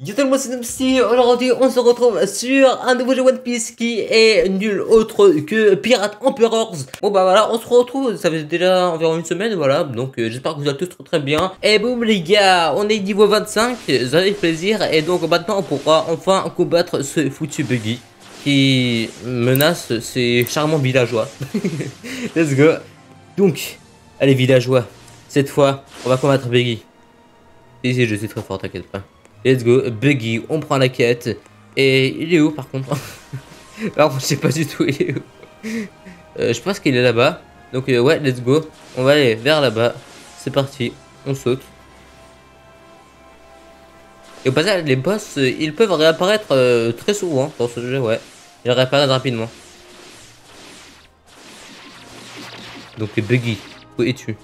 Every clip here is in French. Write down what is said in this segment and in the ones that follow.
Yo tout le monde, c'est Noobsy. Aujourd'hui on se retrouve sur un nouveau jeu One Piece qui est nul autre que Pirate Emperors. Bon bah voilà, on se retrouve, ça fait déjà environ une semaine, voilà, donc j'espère que vous allez tous très bien. Et boum les gars, on est niveau 25, ça fait plaisir, et donc maintenant on pourra enfin combattre ce foutu Buggy qui menace ces charmants villageois. Let's go. Donc, allez villageois, cette fois on va combattre Buggy. Ici je suis très fort, t'inquiète pas. Let's go, Buggy, on prend la quête. Et il est où par contre? Alors je sais pas du tout, il est où? Je pense qu'il est là-bas. Donc ouais, let's go. On va aller vers là-bas. C'est parti, on saute. Et au passage, les boss, ils peuvent réapparaître très souvent dans ce jeu, ouais. Ils réapparaissent rapidement. Donc Buggy, où es-tu?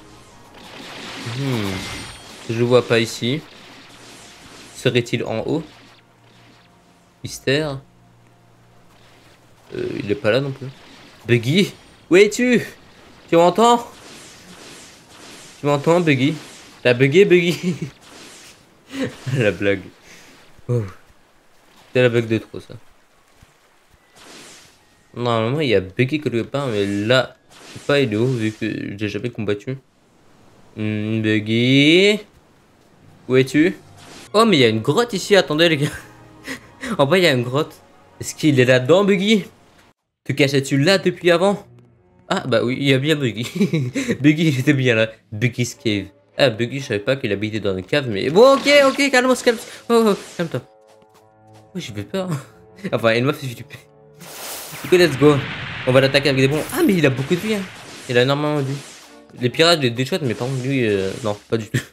Je le vois pas ici. Serait-il en haut? Mystère. Il est pas là non plus. Buggy, où es-tu? Tu m'entends? Tu m'entends, Buggy? T'as bugué, Buggy? La blague. Oh. C'est la blague de trop, ça. Normalement, il y a Buggy quelque part, mais là, je sais pas, il est où, vu que j'ai jamais combattu. Buggy, où es-tu? Oh, mais il y a une grotte ici, attendez les gars. En bas, il y a une grotte. Est-ce qu'il est là-dedans, Buggy? Te cachais-tu là depuis avant? Ah, bah oui, il y a bien Buggy. Buggy, il était bien là. Buggy's Cave. Ah, Buggy, je savais pas qu'il habitait dans une cave, mais... Bon, ok, calme-toi, calme-toi. Oh, calme-toi. Oh, j'ai fait peur. Enfin, il m'a fait flipper. Du coup, let's go. On va l'attaquer avec des bombes. Ah, mais il a beaucoup de vie, hein. Il a énormément de vie. Les pirates, les déchouettent, mais par contre, lui, non, pas du tout.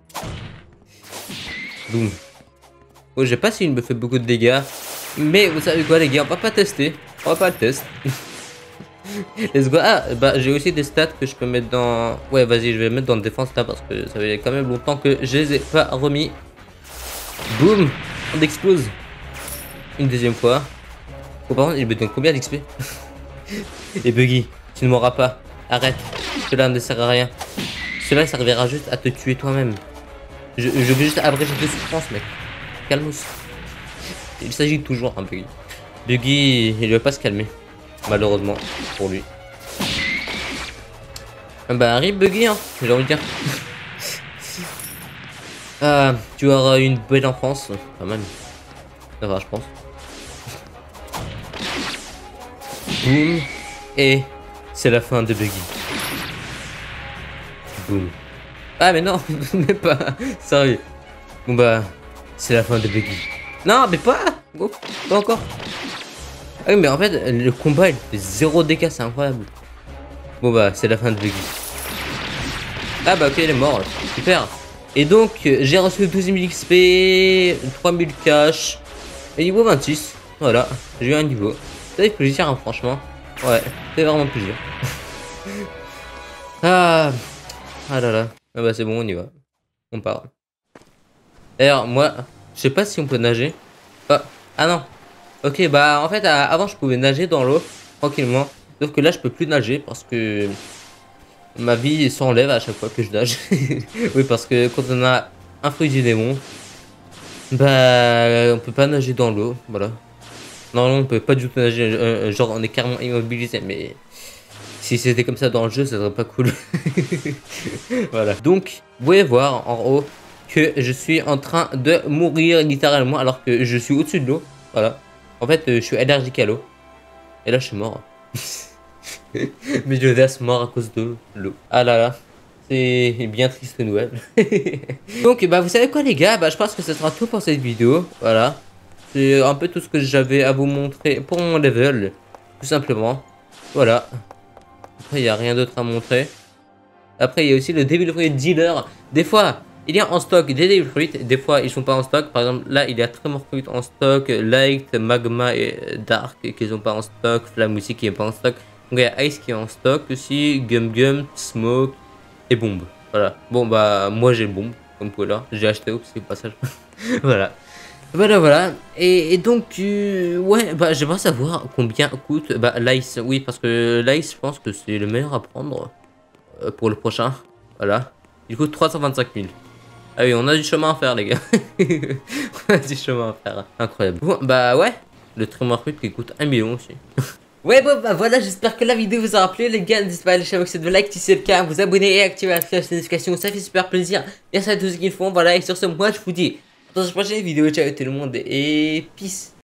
Boum. Oh, je sais pas s'il me fait beaucoup de dégâts. Mais vous savez quoi, les gars, on va pas tester. On va pas le tester. Let's go. Ah, bah j'ai aussi des stats que je peux mettre dans... Ouais, vas-y, je vais mettre dans défense là parce que ça fait quand même longtemps que je les ai pas remis. Boum. On explose. Une deuxième fois. Oh, par contre, il me donne combien d'XP? Et Buggy, tu ne m'auras pas. Arrête. Cela ne sert à rien. Cela servira juste à te tuer toi-même. Je veux juste abréger tes souffrances, mec. Calmos. Il s'agit toujours un Buggy. Buggy, il ne veut pas se calmer. Malheureusement pour lui. Bah rip Buggy, hein, j'ai envie de dire. Ah, tu auras une belle enfance, quand même. Ça va, je pense. Boum. Et c'est la fin de Buggy. Boum. Ah mais non, mais pas. Sérieux. Bon bah, c'est la fin de Buggy. Non, mais pas. Oh, pas encore. Ah oui, mais en fait, le combat il fait 0 dégâts, c'est incroyable. Bon bah, c'est la fin de Buggy. Ah bah ok, il est mort, super. Et donc, j'ai reçu 12 000 XP, 3000 cash, et niveau 26, voilà, j'ai eu un niveau. Ça fait plaisir, hein, franchement. Ouais, c'est vraiment plaisir. Ah là là, ah bah c'est bon, on y va. On part. D'ailleurs, moi, je sais pas si on peut nager. Ah non. Ok, bah en fait, avant je pouvais nager dans l'eau tranquillement. Sauf que là, je peux plus nager parce que ma vie s'enlève à chaque fois que je nage. Oui, parce que quand on a un fruit du démon, bah on peut pas nager dans l'eau. Voilà. Non, on peut pas du tout nager. Genre, on est carrément immobilisé. Mais si c'était comme ça dans le jeu, ça serait pas cool. Voilà. Donc, vous pouvez voir en haut que je suis en train de mourir littéralement alors que je suis au-dessus de l'eau. Voilà. En fait, je suis allergique à l'eau. Et là, je suis mort. Mais je laisse mort à cause de l'eau. Ah là là. C'est bien triste nouvelle. Donc, bah, vous savez quoi, les gars? Bah, je pense que ce sera tout pour cette vidéo. Voilà. C'est un peu tout ce que j'avais à vous montrer pour mon level. Tout simplement. Voilà. Après, il n'y a rien d'autre à montrer. Après, il y a aussi le Devil Fruit Dealer. Des fois... il y a en stock des Devil Fruit, des fois ils sont pas en stock. Par exemple, là il y a Tremor Fruit en stock, Light, Magma et Dark qui sont pas en stock, Flamme aussi qui est pas en stock. Donc il y a Ice qui est en stock aussi, Gum Gum, Smoke et Bombe. Voilà. Bon bah moi j'ai Bombe, comme vous pouvez là, j'ai acheté au passage. Voilà. Voilà. Et donc ouais bah j'aimerais savoir combien coûte bah l'Ice. Oui parce que l'Ice je pense que c'est le meilleur à prendre pour le prochain. Voilà. Il coûte 325 000. Ah oui, on a du chemin à faire, les gars. On a du chemin à faire. Incroyable. Bon, bah ouais. Le trimmer rude qui coûte 1 million aussi. Ouais, bon, bah voilà, j'espère que la vidéo vous aura plu, les gars. N'hésitez pas à lâcher avec cette like si c'est le cas, vous abonner et activer la cloche de notification, ça fait super plaisir. Merci à tous ceux qui le font, voilà. Et sur ce, moi je vous dis, dans la prochaine vidéo, ciao tout le monde et peace.